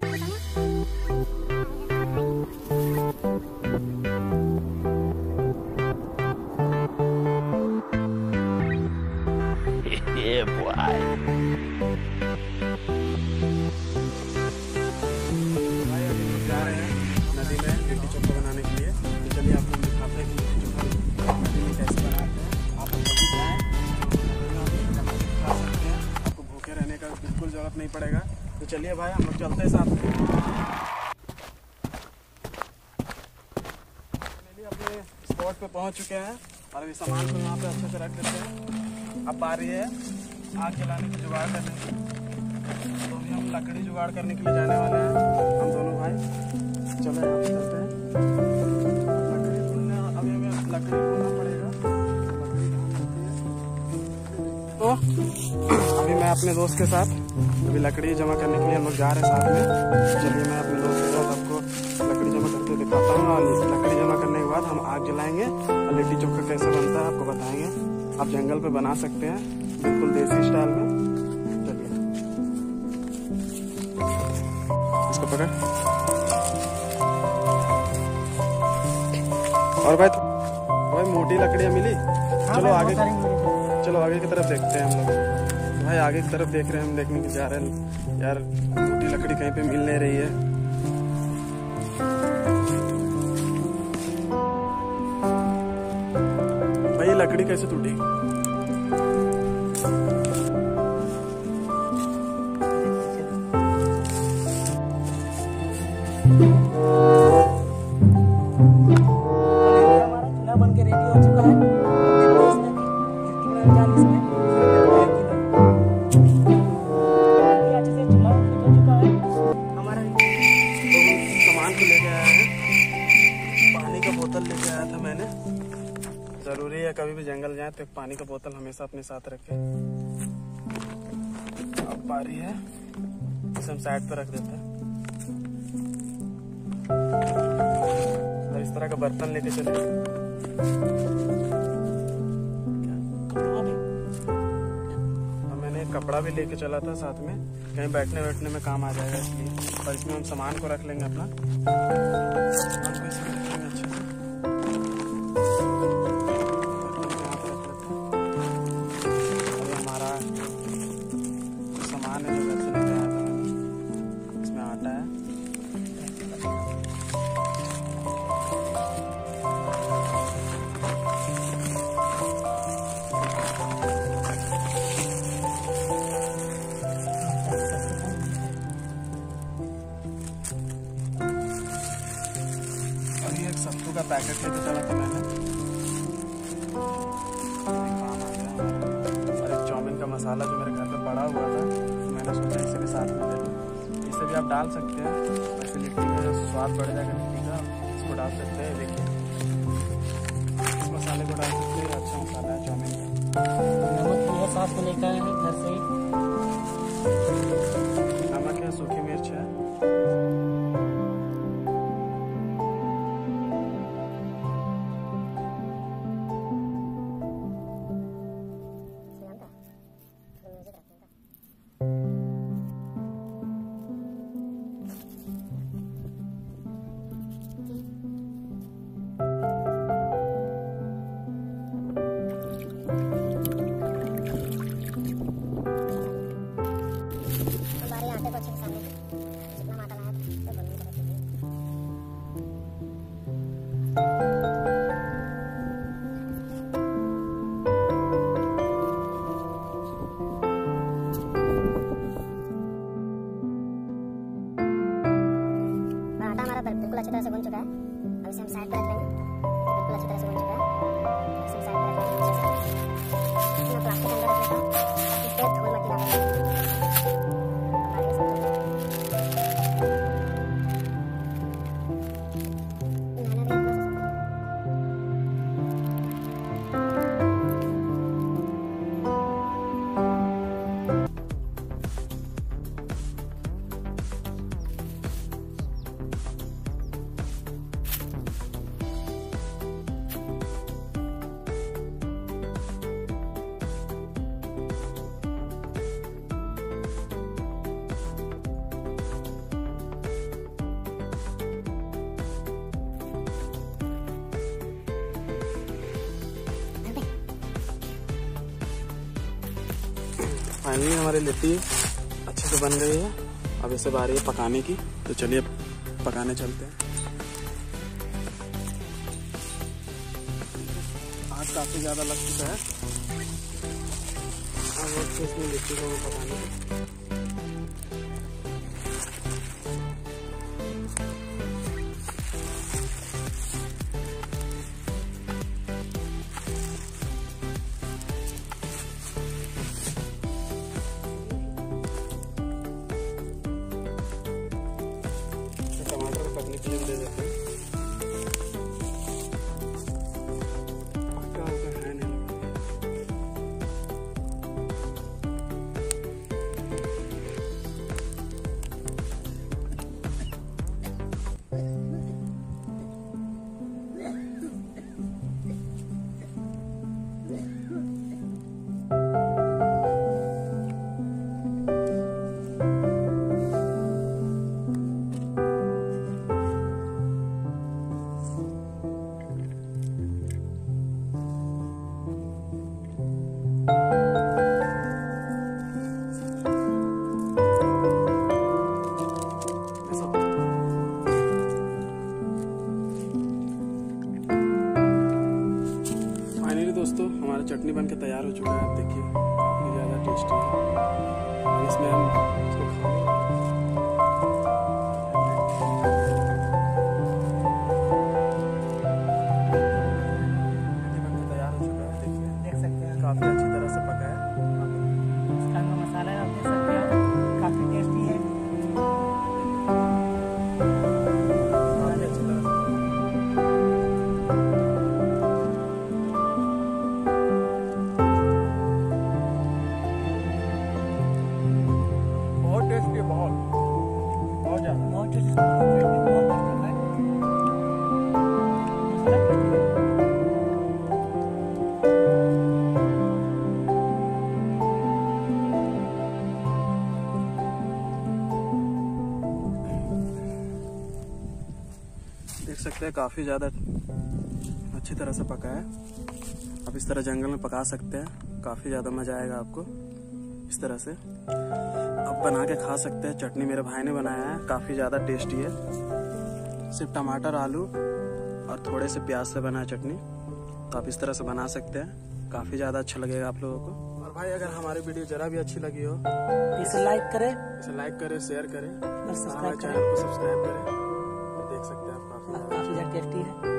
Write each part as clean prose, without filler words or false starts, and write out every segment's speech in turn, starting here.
Yeah, boy. भाई अभी लोग जा रहे हैं नदी में लिट्टी चोखा बनाने के लिए। तो चलिए आपको दिखाते हैं कि लिट्टी चोखा नदी में कैसे बनाते हैं। आप लोग भी जाएँ, खा सकते हैं, आपको भूखे रहने का बिल्कुल ज़रूरत नहीं पड़ेगा। तो चलिए भाई हम लोग चलते हैं साथ में। चलिए अपने स्पॉट पे पहुंच चुके हैं और अभी सामान को यहाँ पे अच्छे से रख देते हैं। अब बारी है आग जलाने की जुगाड़ करने की। तो अभी हम लकड़ी जुगाड़ करने के लिए जाने वाले हैं हम दोनों भाई। चलो यहाँ पे चलते हैं। लकड़ी ढूंढने अभी हमें लकड़ी ढूंढना पड़ेगा। तो अभी मैं अपने दोस्त के साथ अभी लकड़ी जमा करने के लिए हम लोग जा रहे हैं साथ में। चलिए मैं अपने दोस्त के साथ आपको लकड़ी जमा करके दिखाता हूँ और लकड़ी जमा करने के बाद हम आग जलाएंगे और लिट्टी चोखा कैसे बनता है आपको बताएंगे। आप जंगल पे बना सकते हैं बिल्कुल देसी स्टाइल में। चलिए इसको पकड़। और भाई मोटी लकड़ियाँ मिली। चलो आगे की तरफ देखते हैं हम लोग। भाई आगे की तरफ देख रहे हैं हम, देखने के जा रहे हैं यार। मोटी लकड़ी कहीं पे मिल नहीं रही है। भाई लकड़ी कैसे टूटी? जरूरी है कभी भी जंगल जाए तो एक पानी का बोतल हमेशा अपने साथ रखें। अब बारी है इसे हम साइड पर रख देते हैं और इस तरह का बर्तन लेके चले। और मैंने एक कपड़ा भी लेके चला था साथ में, कहीं बैठने बैठने में काम आ जाएगा इसलिए। और इसमें हम सामान को रख लेंगे अपना। सत्तू का पैकेट लेके चला था मैंने, काम आ गया। और एक चाउमीन का मसाला जो मेरे घर पे पड़ा हुआ था, तो मैंने सोचा इसे भी साथ में ले लूँ। इसे भी आप डाल सकते हैं, वैसे लिट्टी में स्वाद बढ़ जाएगा लिट्टी का। इसको डाल सकते हैं, देखिए इस मसाले को डाल सकते हैं। अच्छा मसाला है चाउमीन का। नमक साथ में लेकर आए हैं घर से। नमक है, सूखी मिर्च है। बिल्कुल अच्छी तरह से बन चुका है। अब इसे हम साइड पर रख लेंगे। बिल्कुल अच्छी तरह से बन चुका है। इसे हम साइड पर रख लेंगे। मैं प्लास्टिक के अंदर रख लेता हूँ ताकि पेट धूल मट्टी ना लगे। फाइनली हमारी लिट्टी अच्छे से बन गई है। अब इसे बारी है पकाने की, तो चलिए पकाने चलते हैं। आग काफ़ी ज़्यादा लग चुका है। अब वक्त इसमें लिट्टी को पकाने टमाटर पकने के लिए दे देते हैं। दोस्तों हमारा चटनी बनके तैयार हो चुका है। आप देखिए काफ़ी ज़्यादा टेस्टी है। अब इसमें हम इसको बनके तैयार हो चुका है। देखिए देख सकते हैं काफ़ी अच्छी तरह से पका है। इसका जो मसाला है आप देख सकते हैं काफ़ी टेस्टी है। काफ़ी अच्छी तरह से बहुत ज़्यादा बहुत टेस्टी बहुत टेस्टी है। देख सकते हैं काफ़ी ज़्यादा अच्छी तरह से पका है। अब इस तरह जंगल में पका सकते हैं, काफ़ी ज़्यादा मज़ा आएगा आपको इस तरह से। अब बना के खा सकते हैं। चटनी मेरे भाई ने बनाया है, काफ़ी ज़्यादा टेस्टी है। सिर्फ टमाटर, आलू और थोड़े से प्याज से बना है चटनी। तो आप इस तरह से बना सकते हैं, काफ़ी ज़्यादा अच्छा लगेगा आप लोगों को। और भाई अगर हमारी वीडियो ज़रा भी अच्छी लगी हो इसे लाइक करें, शेयर करें और हमारे सब्सक्राइब चैनल करें। को सब्सक्राइब करें। तो देख सकते हैं आप काफ़ी ज़्यादा टेस्टी है।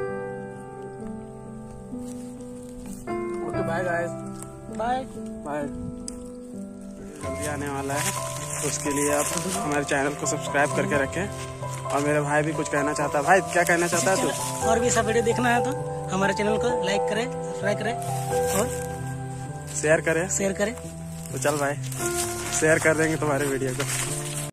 Okay bye guys, bye bye. जल्दी आने वाला है, तो उसके लिए आप हमारे चैनल को सब्सक्राइब करके रखें। और मेरे भाई भी कुछ कहना चाहता है। भाई क्या कहना चाहता है तू? और भी सब वीडियो देखना है तो हमारे चैनल को लाइक करें, सब्सक्राइब करें और शेयर करें। शेयर करें। तो चल भाई शेयर कर देंगे तुम्हारे वीडियो को।